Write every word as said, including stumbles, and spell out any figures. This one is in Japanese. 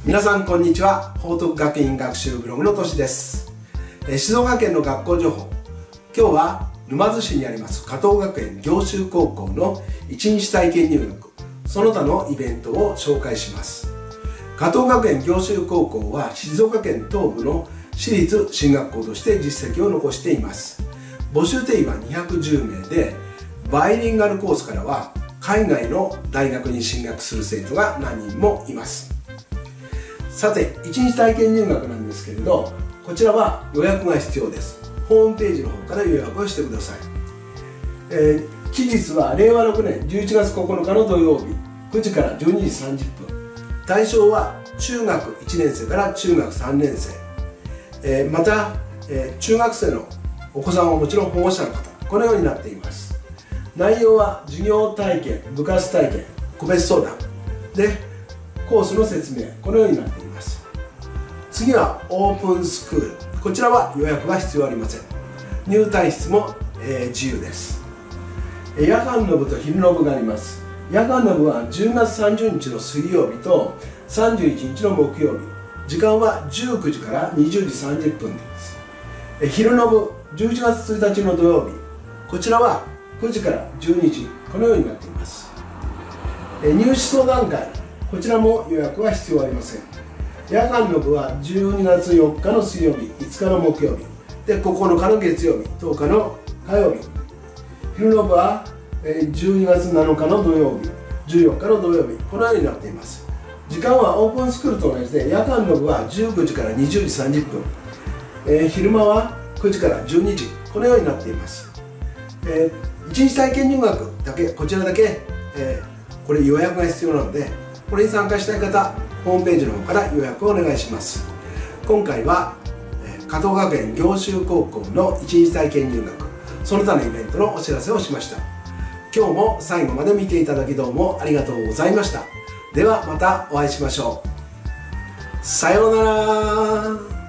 皆さんこんにちは。報徳学院学習ブログのとしです。え静岡県の学校情報、今日は沼津市にあります加藤学園暁修高校の一日体験入学その他のイベントを紹介します。加藤学園暁修高校は静岡県東部の私立進学校として実績を残しています。募集定員はにひゃくじゅうめいで、バイリンガルコースからは海外の大学に進学する生徒が何人もいます。さて、一日体験入学なんですけれど、こちらは予約が必要です。ホームページの方から予約をしてください。えー、期日はれいわろくねんじゅういちがつここのかの土曜日くじからじゅうにじさんじゅっぷん。対象は中学いちねんせいから中学さんねんせい、えー、また、えー、中学生のお子さんはもちろん保護者の方、このようになっています。内容は授業体験、部活体験、個別相談でコースの説明、このようになっています。次はオープンスクール、こちらは予約は必要ありません。入退室も、えー、自由です。夜間の部と昼の部があります。夜間の部はじゅうがつさんじゅうにちの水曜日とさんじゅういちにちの木曜日、時間はじゅうくじからにじゅうじさんじゅっぷんです。え昼の部じゅういちがつついたちの土曜日、こちらはくじからじゅうにじ、このようになっています。え入試相談会、こちらも予約は必要ありません。夜間の部はじゅうにがつよっかの水曜日、いつかの木曜日でここのかの月曜日、とおかの火曜日。昼の部はじゅうにがつなのかの土曜日、じゅうよっかの土曜日、このようになっています。時間はオープンスクールと同じで、夜間の部はじゅうくじからにじゅうじさんじゅっぷん、えー、昼間はくじからじゅうにじ、このようになっています。えー、一日体験入学だけ、こちらだけ、えー、これ予約が必要なので、これに参加したい方、ホームページの方から予約をお願いします。今回は、えー、加藤学園暁修高校の一日体験入学その他のイベントのお知らせをしました。今日も最後まで見ていただきどうもありがとうございました。ではまたお会いしましょう。さようなら。